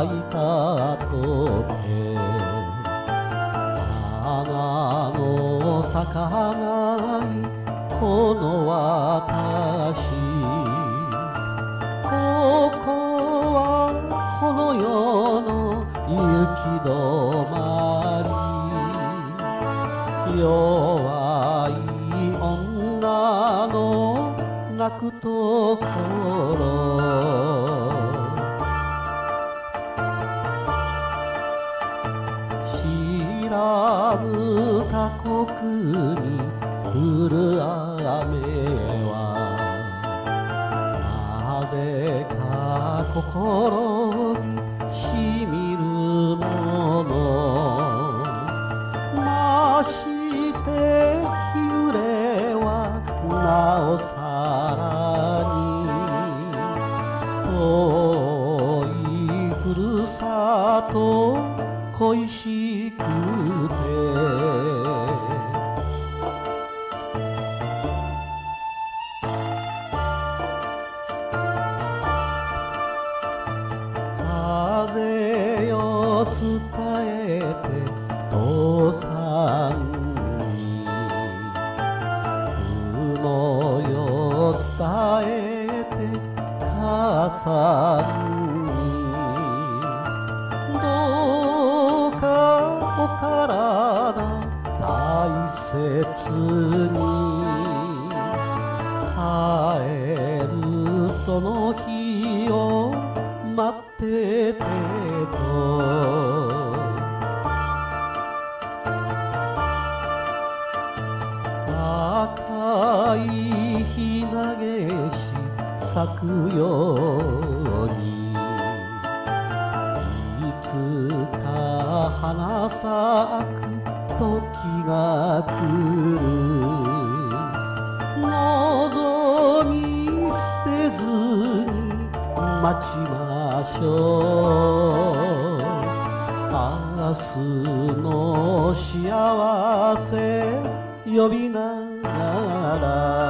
いたとて花の咲かないこの私ここはこの世の行き止まり弱い女の泣くところ知らぬ他国に降る雨はなぜか心にしみるものまして日暮れはなおさらに遠いふるさと恋しくて風よ伝えて父さんに雲よ伝えて母さんにどうかお体大切に帰るその日を待っててと赤いひなげし咲くようにいつか花咲く時が来る望み捨てずに待ちましょう明日の幸せ呼びながら